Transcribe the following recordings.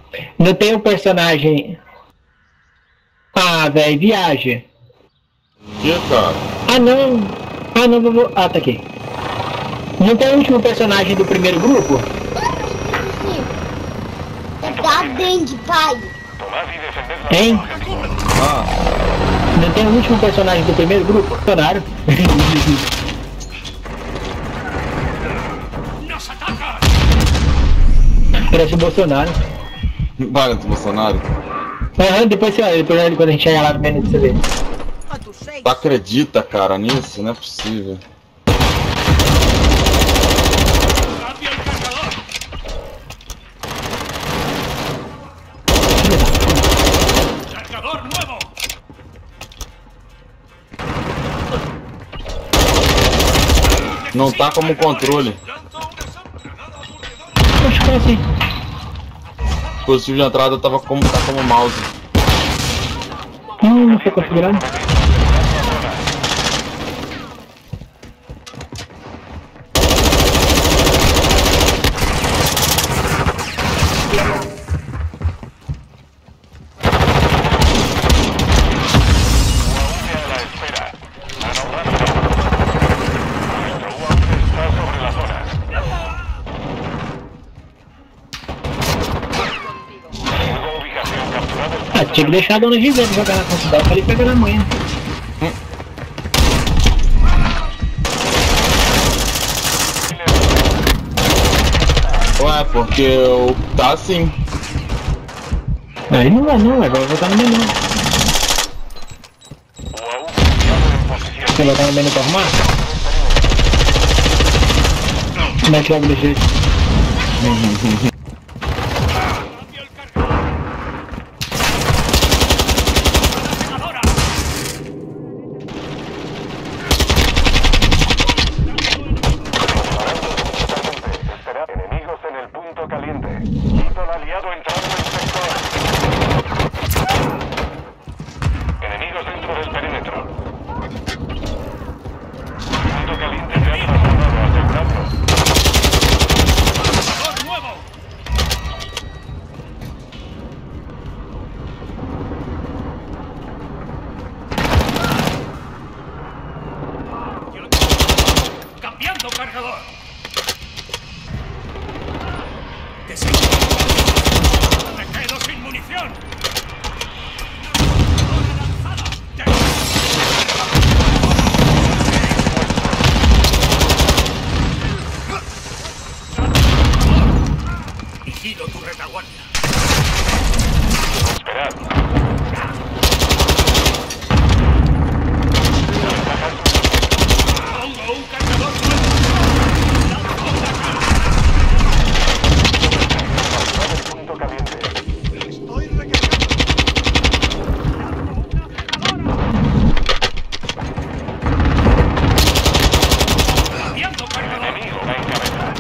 Não tem um personagem... Ah, velho, viaja. Que, cara? Ah, não. Ah, não, vou... Ah, tá aqui. Não tem o último personagem do primeiro grupo? Tá dengue, pai. Hein? Ah, Não tem o último personagem do primeiro grupo? Bolsonaro. Parece o Bolsonaro. vai do Bolsonaro. Aham, depois você olha, depois quando a gente chegar lá no menu você vê. Tu acredita, cara, nisso? Não é possível. Não tá como controle. Acho que é assim. O dispositivo de entrada tá como mouse. Não foi configurado. Ah, tinha que deixar a dona Gisele jogar na cidade pra ele pegar na manhã. Ué, porque tá assim. Aí não vai não, agora eu vou botar no menu. Você vai botar no menu pra arrumar? Como é que joga desse jeito? Enemigos en el punto caliente. Quito al aliado entrando en sector. Enemigos dentro del perímetro. Punto caliente se ha trasladado, aseguradlo. ¡Cambiando cargador! ¡Me quedo sin munición! ¡Vigilo tu retaguardia! Esperad. ¡Pongo un cargador Punto caliente. cambiando cargador! Enemigo va en cabeza.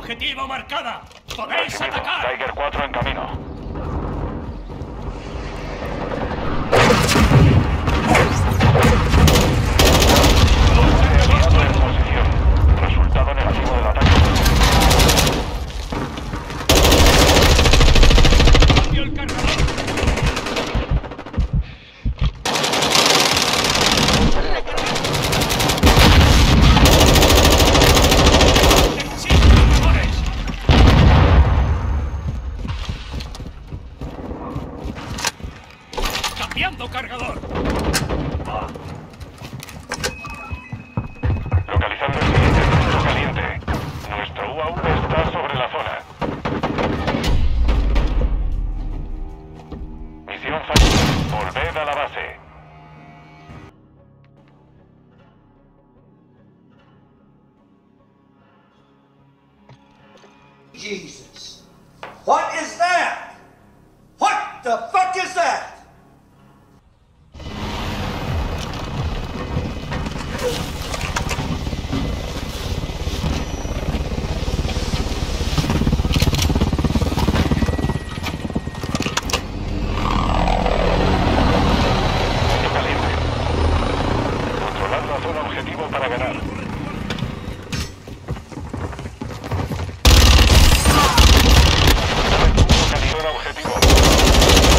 objetivo marcada. ¡Podéis Recibido. atacar! Tiger 4 en camino. Aliado en posición. Resultado negativo del ataque. ¡Cambio el cargador! ¡Necesito cargadores! ¡Cambiando cargador! Localizando el siguiente punto caliente. Nuestro UAV está sobre la zona. Misión fallida. Volved a la base. Jesus. What is that? What the fuck is that? Punto caliente. Controlad la zona objetivo para ganar. Zona objetivo.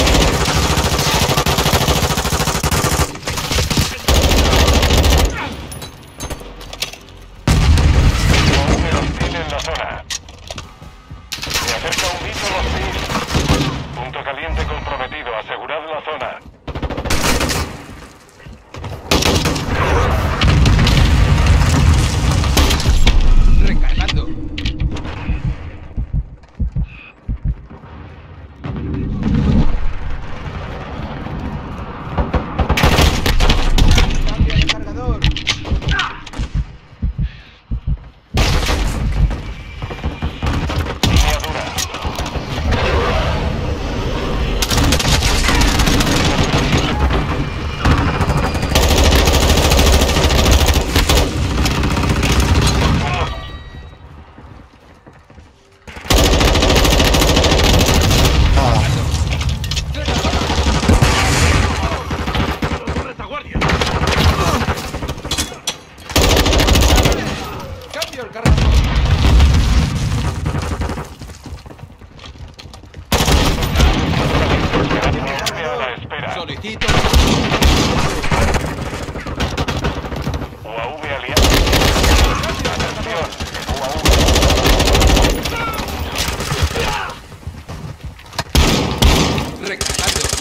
UAV hostil en la zona. Se acerca un mito hostil. Punto caliente comprometido. Asegurad la zona. Recargando. Cambio de cargador. Línea dura. ¡Retaguardia! Cambio el cargador. UAV a la espera. Solicito. UAV aliado. Atención. UAV. Recargando.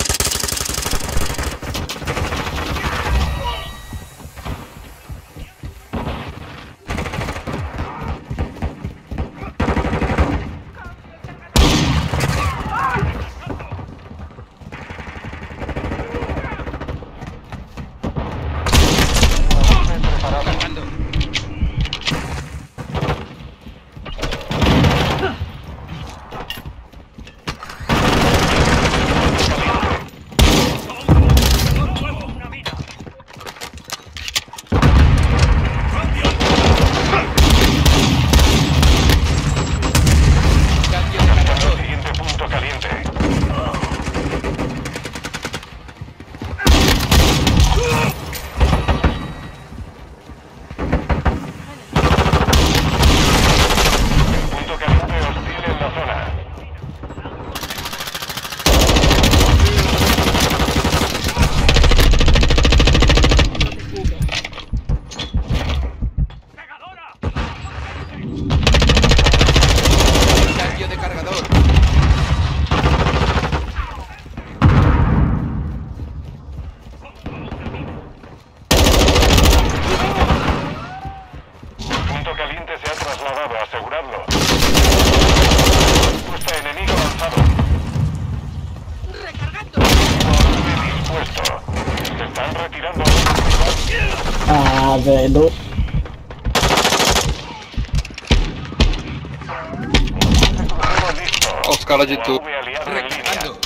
Cargando. ¡Nuevo! ¡Una mina! ¡Cambio! Cambio de cargador. Siguiente punto caliente. Punto caliente hostil en la zona. ¡Pegadora! Cambio de cargador. Punto caliente se ha trasladado. Aseguradlo. Respuesta enemigo avanzado. UAV dispuesto. Se están retirando. Ah, velho. Juego listo. Os caras de tudo. UAV aliado en línea. Recargando.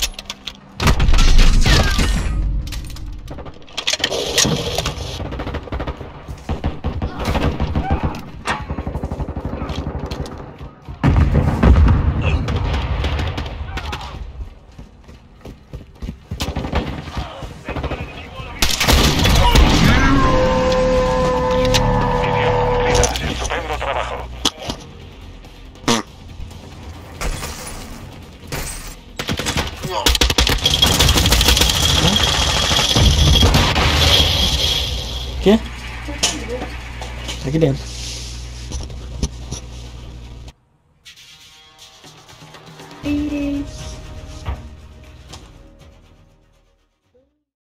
Quê? Tá aqui dentro.